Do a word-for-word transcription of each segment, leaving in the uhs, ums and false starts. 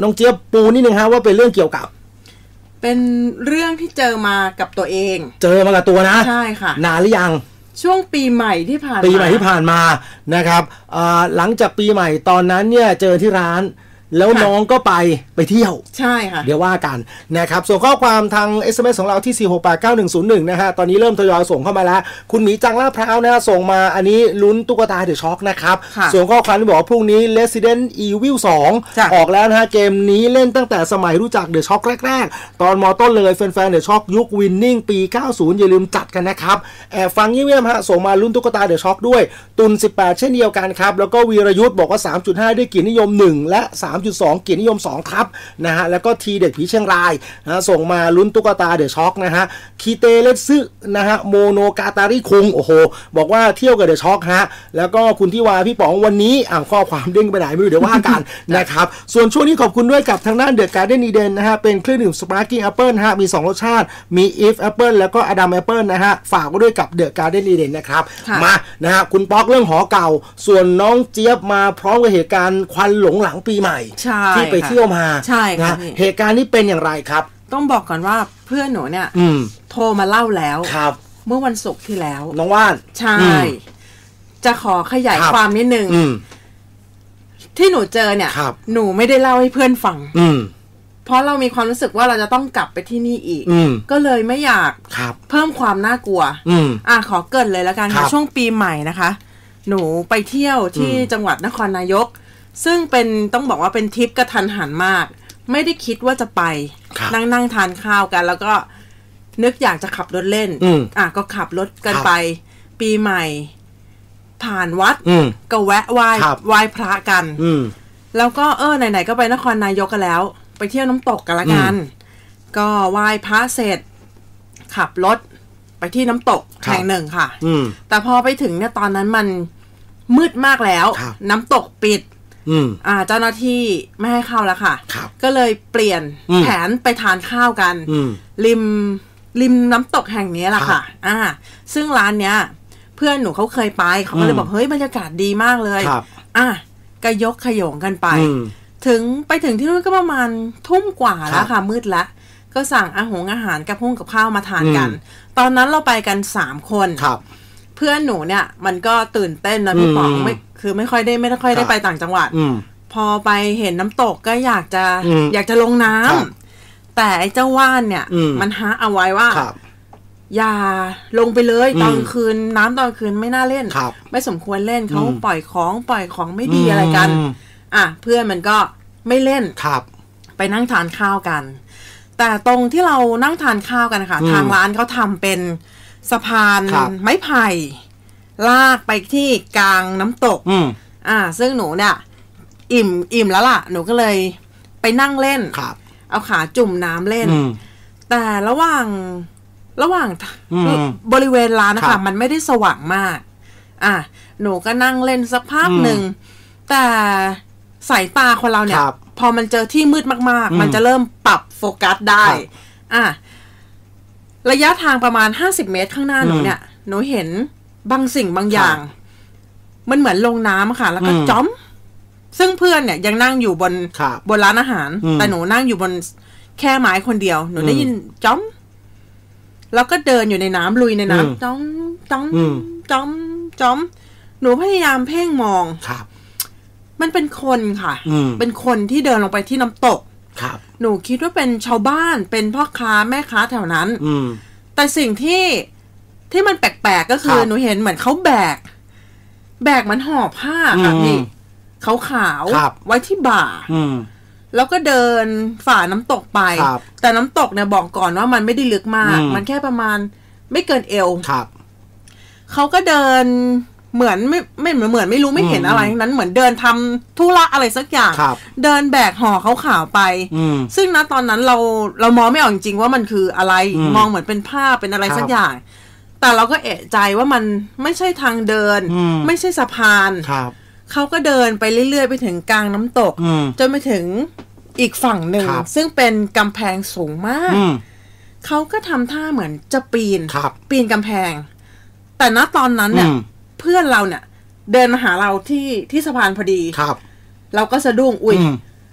น้องเจี๊ยบปูนิดนึงฮะว่าเป็นเรื่องเกี่ยวกับเป็นเรื่องที่เจอมากับตัวเองเจอมากับตัวนะใช่ค่ะนานหรือยังช่วงปีใหม่ที่ผ่านมาปีใหม่ที่ผ่านมานะครับหลังจากปีใหม่ตอนนั้นเนี่ยเจอที่ร้านแล้วน้องก็ไปไปเที่ยวใช่ค่ะเดี๋ยวว่ากันนะครับส่งข้อความทาง เอส เอ็ม เอส ของเราที่สี่ หก แปด เก้า หนึ่ง ศูนย์ หนึ่งนะฮะตอนนี้เริ่มทยอยส่งเข้ามาแล้วคุณหมีจังลาดพร้าวนะส่งมาอันนี้ลุ้นตุ๊กตาเดอะช็อคนะครับส่วนข้อความที่บอกว่าพรุ่งนี้ Resident Evil สองออกแล้วนะฮะเกมนี้เล่นตั้งแต่สมัยรู้จักเดอะช็อคแรกๆตอนมอต้นเลยแฟนๆเดอะช็อคยุควินนิ่งปีเก้าสิบอย่าลืมจัดกันนะครับแอบฟังเยี่ยมๆฮะส่งมาลุ้นตุ๊กตาเดอะช็อคด้วยตุนสิบแปดเช่นเดียวกันครับแล้วก็วีรยุทธ์บอกว่า สามจุดห้า ด้วยเกียรตินิยมหนึ่งและ สามจุดสอง เกียรตินิยมสองครับนะฮะแล้วก็ทีเด็กผีเชียงรายนะส่งมาลุ้นตุ๊กตาเดอะช็อคนะฮะคีเตเลซึนะฮะโมโนกาตาริคุงโอ้โหบอกว่าเที่ยวกับเดอะช็อคฮะแล้วก็คุณที่วาพี่ป๋องวันนี้อ่าข้อความเด้งไปไหนไม่รู้เดี๋ยวว่ากัน นะครับส่วนช่วงนี้ขอบคุณด้วยกับทางด้านเดอะการ์เด้นอีเดนนะฮะเป็นเครื่องดื่มสปาร์กิ้งแอปเปิลฮะมีสองรสชาติมีอีฟแอปเปิลแล้วก็อดัมแอปเปิลนะฮะฝากไว้ด้วยกับเดอะการ์เด้นอีเดนนะครับมานะฮะคุณป๊อกเรื่องหอเก่าส่วนน้องเจี๊ยบมาพร้อมกับเหตุการณ์ควันหลงหลังปีใหม่ที่ไปเที่ยวมาใช่ค่ะเหตุการณ์นี้เป็นอย่างไรครับต้องบอกก่อนว่าเพื่อนหนูเนี่ยโทรมาเล่าแล้วครับเมื่อวันศุกร์ที่แล้วน้องว่านใช่จะขอขยายความนิดนึงที่หนูเจอเนี่ยหนูไม่ได้เล่าให้เพื่อนฟังเพราะเรามีความรู้สึกว่าเราจะต้องกลับไปที่นี่อีกก็เลยไม่อยากเพิ่มความน่ากลัวอ่ะขอเกริ่นเลยแล้วกันค่ะช่วงปีใหม่นะคะหนูไปเที่ยวที่จังหวัดนครนายกซึ่งเป็นต้องบอกว่าเป็นทริปกระทันหันมากไม่ได้คิดว่าจะไปนั่งนั่งทานข้าวกันแล้วก็นึกอยากจะขับรถเล่นอ่ะก็ขับรถกันไปปีใหม่ผ่านวัดก็แวะไหว้ไหว้พระกันแล้วก็เออไหนๆก็ไปนครนายกกันแล้วไปเที่ยวน้ำตกกันละกันก็ไหว้พระเสร็จขับรถไปที่น้ำตกแห่งหนึ่งค่ะแต่พอไปถึงเนี่ยตอนนั้นมันมืดมากแล้วน้ำตกปิดอ่าเจ้าหน้าที่ไม่ให้เข้าแล้วค่ะก็เลยเปลี่ยนแผนไปทานข้าวกันริมริมน้ำตกแห่งนี้แหละค่ะอ่าซึ่งร้านเนี้ยเพื่อนหนูเขาเคยไปเขาก็เลยบอกเฮ้ยบรรยากาศดีมากเลยอ่ะก็ยกขยงกันไปถึงไปถึงที่นู่นก็ประมาณทุ่มกว่าแล้วค่ะมืดแล้วก็สั่งอาหงอาหารกับพุ่งกับข้าวมาทานกันตอนนั้นเราไปกันสามคนเพื่อนหนูเนี่ยมันก็ตื่นเต้นนะพี่ป๋องไม่คือไม่ค่อยได้ไม่ค่อยได้ไปต่างจังหวัดพอไปเห็นน้ำตกก็อยากจะอยากจะลงน้ำแต่ไอ้เจ้าว่านเนี่ยมันฮะเอาไว้ว่าอย่าลงไปเลยตอนคืนน้ำตอนคืนไม่น่าเล่นไม่สมควรเล่นเขาปล่อยของปล่อยของไม่ดีอะไรกันอ่ะเพื่อนมันก็ไม่เล่นไปนั่งทานข้าวกันแต่ตรงที่เรานั่งทานข้าวกันค่ะทางร้านเขาทำเป็นสะพานไม้ไผ่ลากไปที่กลางน้ำตกอ่าซึ่งหนูเนี่ยอิ่มอิ่มแล้วล่ะหนูก็เลยไปนั่งเล่นเอาขาจุ่มน้ำเล่นแต่ระหว่างระหว่างบริเวณร้านนะคะมันไม่ได้สว่างมากอ่ะหนูก็นั่งเล่นสักพักหนึ่งแต่สายตาคนเราเนี่ยพอมันเจอที่มืดมากๆมันจะเริ่มปรับโฟกัสได้อ่ะระยะทางประมาณห้าสิบเมตรข้างหน้าหนูเนี่ยหนูเห็นบางสิ่งบางอย่างมันเหมือนลงน้ำค่ะแล้วก็จ้อมซึ่งเพื่อนเนี่ยยังนั่งอยู่บนบนร้านอาหารแต่หนูนั่งอยู่บนแค่ไม้คนเดียวหนูได้ยินจ้อมแล้วก็เดินอยู่ในน้ำลุยในน้ำจ้อมจ้อมจ้อมจ้อมหนูพยายามเพ่งมองมันเป็นคนค่ะเป็นคนที่เดินลงไปที่น้ำตกหนูคิดว่าเป็นชาวบ้านเป็นพ่อค้าแม่ค้าแถวนั้นแต่สิ่งที่ที่มันแปลกๆก็คือหนูเห็นเหมือนเขาแบกแบกมันห่อผ้าค่ะพี่เขาขาวไว้ที่บ่าแล้วก็เดินฝ่าน้ำตกไปแต่น้ำตกเนี่ยบอกก่อนว่ามันไม่ได้ลึกมากมันแค่ประมาณไม่เกินเอวเขาก็เดินเหมือนไม่ไม่เหมือนเหมือนไม่รู้ไม่เห็นอะไรทั้งนั้นเหมือนเดินทำธุระอะไรสักอย่างเดินแบกห่อเขาขาวไปซึ่งณตอนนั้นเราเรามองไม่ออกจริงๆว่ามันคืออะไรมองเหมือนเป็นผ้าเป็นอะไรสักอย่างแต่เราก็เอะใจว่ามันไม่ใช่ทางเดินไม่ใช่สะพานเขาก็เดินไปเรื่อยๆไปถึงกลางน้ำตกจนไปถึงอีกฝั่งหนึ่งซึ่งเป็นกำแพงสูงมากเขาก็ทำท่าเหมือนจะปีนปีนกำแพงแต่ณตอนนั้นเนี่ยเพื่อนเราเนี่ยเดินมาหาเราที่ที่สะพานพอดีเราก็สะดุ้งอุ้ย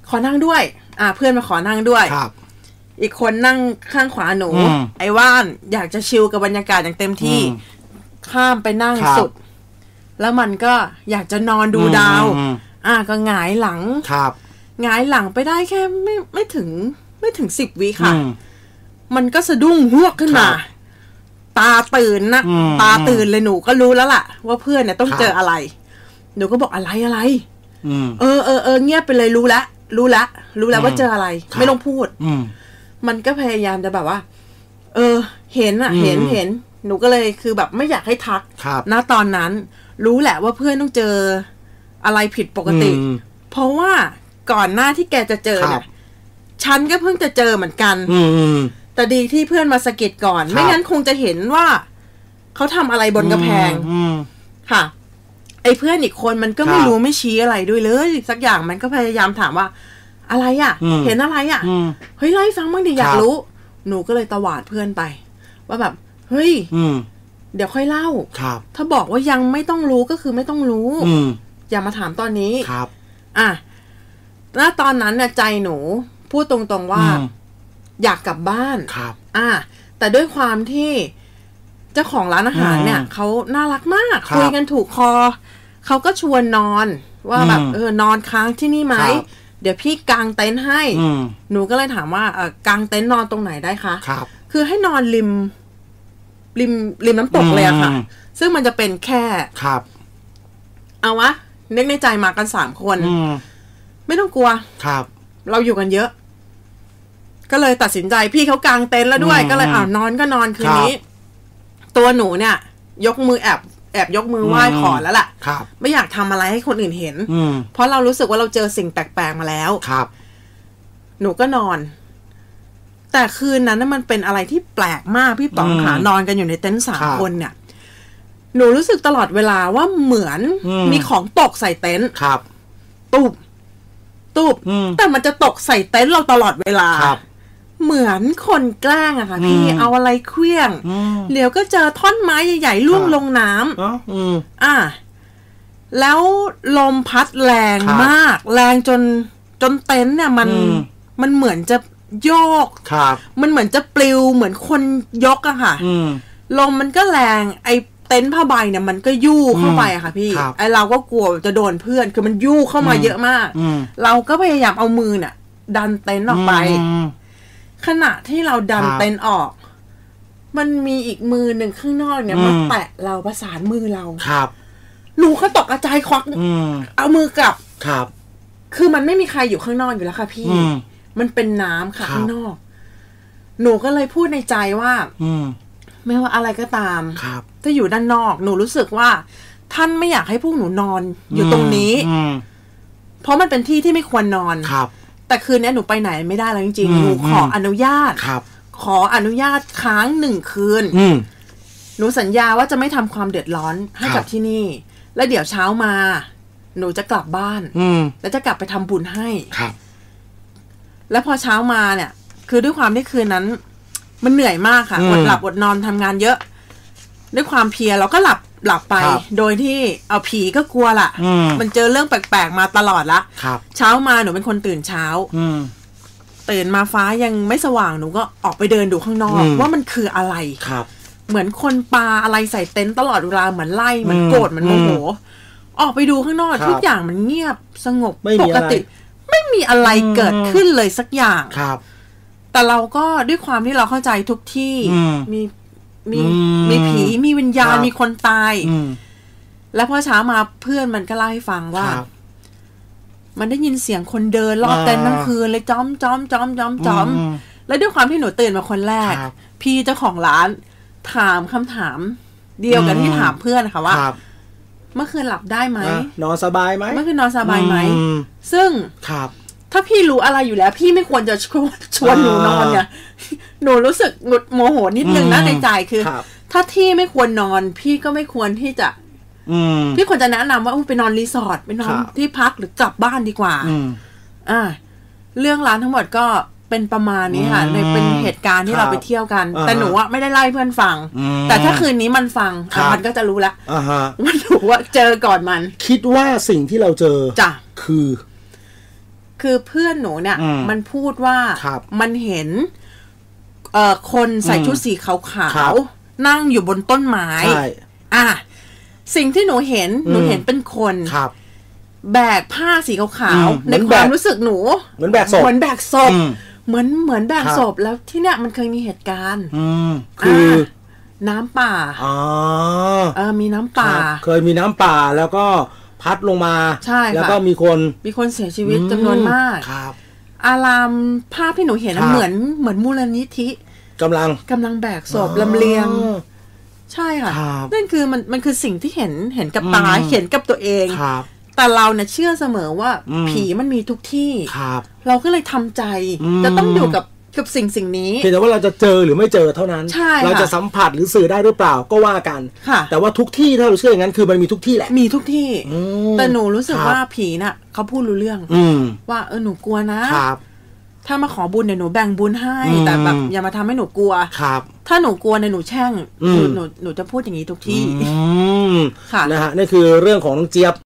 ขอนั่งด้วยอ่าเพื่อนมาขอนั่งด้วยครับอีกคนนั่งข้างขวาหนูไอ้ว่านอยากจะชิลกับบรรยากาศอย่างเต็มที่ข้ามไปนั่งสุดแล้วมันก็อยากจะนอนดูดาวอ่าก็หงายหลังครับหงายหลังไปได้แค่ไม่ไม่ถึงไม่ถึงสิบวิค่ะมันก็สะดุ้งฮวกขึ้นมาตาตื่นนะตาตื่นเลยหนูก็รู้แล้วล่ะว่าเพื่อนเนี่ยต้องเจออะไรหนูก็บอกอะไรอะไรเออเออเออเงียบไปเลยรู้แล้วรู้แล้วรู้แล้วว่าเจออะไรไม่ต้องพูดมันก็พยายามจะแบบว่าเออเห็นอะเห็นเห็นหนูก็เลยคือแบบไม่อยากให้ทักณตอนนั้นรู้แหละว่าเพื่อนต้องเจออะไรผิดปกติเพราะว่าก่อนหน้าที่แกจะเจอเนี่ยฉันก็เพิ่งจะเจอเหมือนกันแต่ดีที่เพื่อนมาสะกิดก่อนไม่งั้นคงจะเห็นว่าเขาทำอะไรบนกระแพงค่ะไอ้เพื่อนอีกคนมันก็ไม่รู้ไม่ชี้อะไรด้วยเลยสักอย่างมันก็พยายามถามว่าอะไรอ่ะเห็นอะไรอ่ะเฮ้ยเล่าให้ฟังบ้างดิอยากรู้หนูก็เลยตวาดเพื่อนไปว่าแบบเฮ้ยเดี๋ยวค่อยเล่าถ้าบอกว่ายังไม่ต้องรู้ก็คือไม่ต้องรู้อย่ามาถามตอนนี้ครับอ่ะแล้วตอนนั้นเนี่ยใจหนูพูดตรงๆว่าอยากกลับบ้านครับอ่ะแต่ด้วยความที่เจ้าของร้านอาหารเนี่ยเขาน่ารักมากคุยกันถูกคอเขาก็ชวนนอนว่าแบบเออนอนค้างที่นี่ไหมเดี๋ยวพี่กางเต็นท์ให้หนูก็เลยถามว่าเออกางเต็นท์นอนตรงไหนได้คะครับคือให้นอนริมริมริมน้ำตกเลยอะค่ะซึ่งมันจะเป็นแค่ครับเอาวะนึกในใจมากันสามคนไม่ต้องกลัวครับเราอยู่กันเยอะก็เลยตัดสินใจพี่เขากางเต็นท์แล้วด้วยก็เลยอ้าวนอนก็นอนคืนนี้ตัวหนูเนี่ยยกมือแอบแอบยกมือไหว้ขอแล้วล่ะไม่อยากทำอะไรให้คนอื่นเห็นเพราะเรารู้สึกว่าเราเจอสิ่งแปลกๆมาแล้วครับหนูก็นอนแต่คืนนั้นมันเป็นอะไรที่แปลกมากพี่ป๋องขานอนกันอยู่ในเต็นท์สามคนเนี่ยหนูรู้สึกตลอดเวลาว่าเหมือนมีของตกใส่เต็นท์ตุบตุบแต่มันจะตกใส่เต็นท์เราตลอดเวลาเหมือนคนแกล้งอะค่ะพี่เอาอะไรเคลี้ยงเดี๋ยวก็เจอท่อนไม้ใหญ่ๆล่วงลงน้ำอ่ะแล้วลมพัดแรงมากแรงจนจนเต็นท์เนี่ยมันมันเหมือนจะโยกมันเหมือนจะปลิวเหมือนคนยกอะค่ะลมมันก็แรงไอเต็นท์ผ้าใบเนี่ยมันก็ยู่เข้าไปอะค่ะพี่ไอเราก็กลัวจะโดนเพื่อนคือมันยู่เข้ามาเยอะมากเราก็พยายามเอามือเนี่ยดันเต็นท์ออกไปขณะที่เราดันเต็นท์ออกมันมีอีกมือหนึ่งข้างนอกเนี่ยมาแตะเราประสานมือเราครับหนูก็ตกใจควักเอามือกลับครับคือมันไม่มีใครอยู่ข้างนอกอยู่แล้วค่ะพี่มันเป็นน้ำค่ะข้างนอกหนูก็เลยพูดในใจว่าไม่ว่าอะไรก็ตามถ้าอยู่ด้านนอกหนูรู้สึกว่าท่านไม่อยากให้พวกหนูนอนอยู่ตรงนี้เพราะมันเป็นที่ที่ไม่ควรนอนแต่คืนนี้หนูไปไหนไม่ได้แล้วจริงๆหนูขออนุญาตขออนุญาตค้างหนึ่งคืนหนูสัญญาว่าจะไม่ทำความเดือดร้อนให้กับที่นี่แล้วเดี๋ยวเช้ามาหนูจะกลับบ้านแล้วจะกลับไปทำบุญให้แล้วพอเช้ามาเนี่ยคือด้วยความที่คืนนั้นมันเหนื่อยมากค่ะอดหลับอดนอนทำงานเยอะด้วยความเพลียเราก็หลับหลับไปโดยที่เอาผีก็กลัวล่ะมันเจอเรื่องแปลกๆมาตลอดละเช้ามาหนูเป็นคนตื่นเช้าตื่นมาฟ้ายังไม่สว่างหนูก็ออกไปเดินดูข้างนอกว่ามันคืออะไรเหมือนคนปาอะไรใส่เต็นท์ตลอดเวลาเหมือนไล่เหมือนโกรธเหมือนโมโหออกไปดูข้างนอกทุกอย่างมันเงียบสงบปกติไม่มีอะไรเกิดขึ้นเลยสักอย่างแต่เราก็ด้วยความที่เราเข้าใจทุกที่มีมีมีผีมีวิญญาณมีคนตายแล้วพอเช้ามาเพื่อนมันก็เล่าให้ฟังว่ามันได้ยินเสียงคนเดินรอบเต็นท์ทั้งคืนเลยจ้อมจ้อมจ้อมจ้อมจ้อมแล้วด้วยความที่หนูตื่นมาคนแรกพี่เจ้าของร้านถามคำถามเดียวกันที่ถามเพื่อนค่ะว่าเมื่อคืนหลับได้ไหมนอนสบายไหมเมื่อคืนนอนสบายไหมซึ่งถ้าพี่รู้อะไรอยู่แล้วพี่ไม่ควรจะชวนหนูนอนเนี่ยหนูรู้สึกหงุดโมโหนิดนึงนะในใจคือถ้าที่ไม่ควรนอนพี่ก็ไม่ควรที่จะพี่ควรจะแนะนำว่าไปนอนรีสอร์ทไปนอนที่พักหรือกลับบ้านดีกว่าอ่าเรื่องร้านทั้งหมดก็เป็นประมาณนี้ค่ะในเป็นเหตุการณ์ที่เราไปเที่ยวกันแต่หนูว่าไม่ได้ไล่เพื่อนฟังแต่ถ้าคืนนี้มันฟังมันก็จะรู้ละว่าหนูว่าเจอก่อนมันคิดว่าสิ่งที่เราเจอจ้ะคือคือเพื่อนหนูเนี่ยมันพูดว่ามันเห็นเอ่อคนใส่ชุดสีขาวๆนั่งอยู่บนต้นไม้อ่ะสิ่งที่หนูเห็นหนูเห็นเป็นคนแบกผ้าสีขาวๆในความรู้สึกหนูเหมือนแบกศพเหมือนแบกศพเหมือนเหมือนแบกศพแล้วที่เนี้ยมันเคยมีเหตุการณ์คือน้ำป่าอ๋อเออมีน้ำป่าเคยมีน้ำป่าแล้วก็พัดลงมาใช่แล้วก็มีคนมีคนเสียชีวิตจำนวนมากครับอารามภาพที่หนูเห็นเหมือนเหมือนมูลนิธิกำลังกำลังแบกศพลำเลียงใช่ค่ะนั่นคือมันมันคือสิ่งที่เห็นเห็นกับตาเห็นกับตัวเองแต่เราเนี่ยเชื่อเสมอว่าผีมันมีทุกที่เราก็เลยทำใจจะต้องอยู่กับกับสิ่งสิ่งนี้เพียงแต่ว่าเราจะเจอหรือไม่เจอเท่านั้นเราจะสัมผัสหรือสื่อได้หรือเปล่าก็ว่ากันแต่ว่าทุกที่ถ้าเราเชื่ออย่างนั้นคือมันมีทุกที่แหละมีทุกที่แต่หนูรู้สึกว่าผีน่ะเขาพูดรู้เรื่องว่าเออหนูกลัวนะถ้ามาขอบุญเดี๋ยวหนูแบ่งบุญให้แต่แบบอย่ามาทำให้หนูกลัวถ้าหนูกลัวเนี่ยหนูแช่งหนูหนูหนูจะพูดอย่างนี้ทุกที่ค่ะนะฮะนี่คือเรื่องของน้องเจี๊ยบ